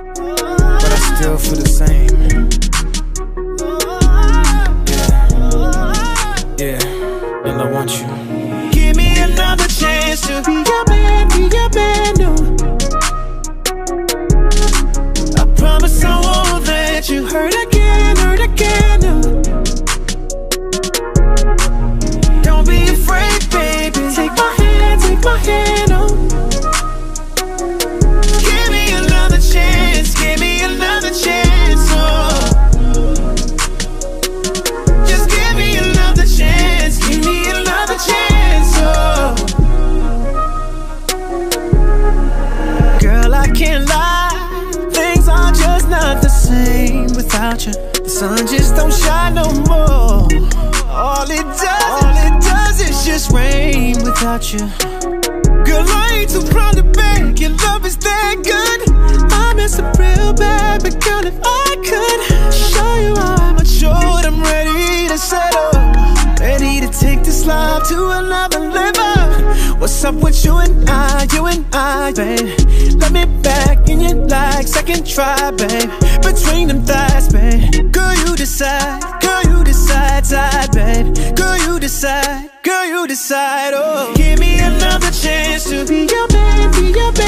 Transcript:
but I still feel the same. Yeah, and I want you. Give me another chance to be your man, no. I promise I won't let you hurt again, no. Don't be afraid, baby. Take my hand, oh. Give me another chance, oh. Just give me another chance, oh. Girl, I can't lie, things are just not the same without you. The sun just don't shine no more. All it does is just rain without you. Girl, I ain't too proud to beg, your love is that good. I miss it real bad, but girl, if I could show you how I'm matured, I'm ready to settle, ready to take this life to another level. What's up with you and I, babe? Let me back in you like second try, babe. Between them thighs, babe. Girl, you decide, side, babe. Girl, you decide, oh. Give me another chance to be your man,